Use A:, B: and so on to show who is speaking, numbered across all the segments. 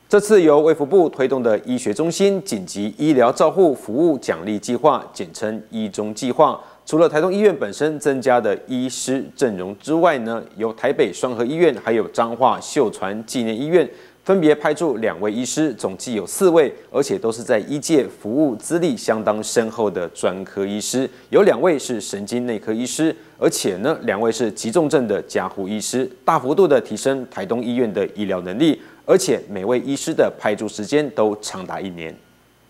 A: 这次由卫福部推动的医学中心紧急医疗照护服务奖励计划，简称医中计划，除了台东医院本身增加的医师阵容之外呢，由台北双和医院还有彰化秀传纪念医院分别派驻2位医师，总计有4位，而且都是在医界服务资历相当深厚的专科医师，有2位是神经内科医师，而且呢2位是急重症的加护医师，大幅度的提升台东医院的医疗能力。 而且每位医师的派驻时间都长达1年。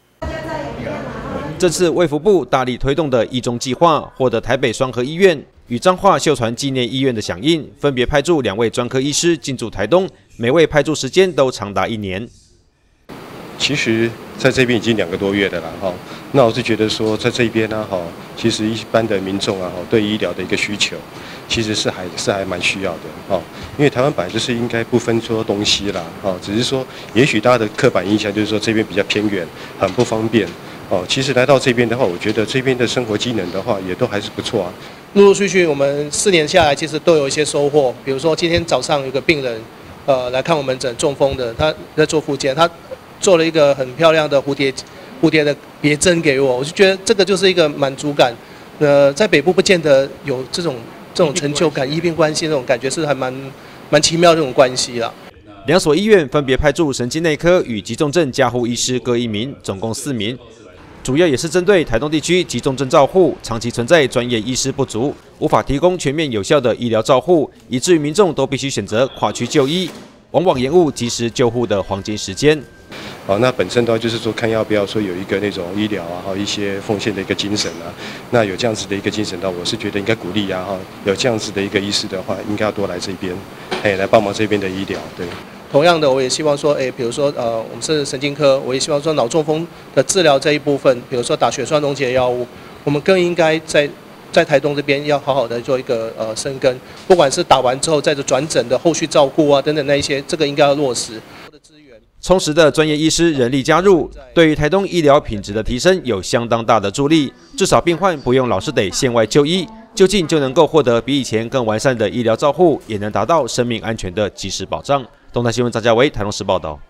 A: 这次卫福部大力推动的医中计划，获得台北双和医院与彰化秀传纪念医院的响应，分别派驻2位专科医师进驻台东，每位派驻时间都长达1年。
B: 其实在这边已经2个多月了啦，哈。那我是觉得说，在这边呢，哈，其实一般的民众啊，对医疗的一个需求，其实是还蛮需要的，哈。因为台湾本来就是应该不分说东西啦，哈，只是说，也许大家的刻板印象就是说这边比较偏远，很不方便，哦。其实来到这边的话，我觉得这边的生活机能的话，也都还是不错啊。
C: 陆陆续续，我们4年下来，其实都有一些收获。比如说今天早上有个病人，来看我们诊中风的，他在做复健，他做了一个很漂亮的蝴蝶的别针给我，我就觉得这个就是一个满足感。在北部不见得有这种成就感，医病关系那种感觉是还蛮奇妙的这种关系啦。
A: 2所医院分别派驻神经内科与急重症加护医师各1名，总共4名。主要也是针对台东地区急重症照护长期存在专业医师不足，无法提供全面有效的医疗照护，以至于民众都必须选择跨区就医，往往延误及时救护的黄金时间。
B: 那本身的话就是说，看要不要说有一个那种医疗啊，一些奉献的一个精神啊。那有这样子的一个精神的话，我是觉得应该鼓励啊，有这样子的一个医师的话，应该要多来这边，来帮忙这边的医疗。对。
C: 同样的，我也希望说，比如说我们是神经科，我也希望说脑中风的治疗这一部分，比如说打血栓溶解药物，我们更应该在台东这边要好好的做一个深耕，不管是打完之后再转诊的后续照顾啊等等那一些，这个应该要落实。
A: 充实的专业医师人力加入，对于台东医疗品质的提升有相当大的助力。至少病患不用老是得县外就医，就近就能够获得比以前更完善的医疗照护，也能达到生命安全的及时保障。东台新闻张家维，台东市报道。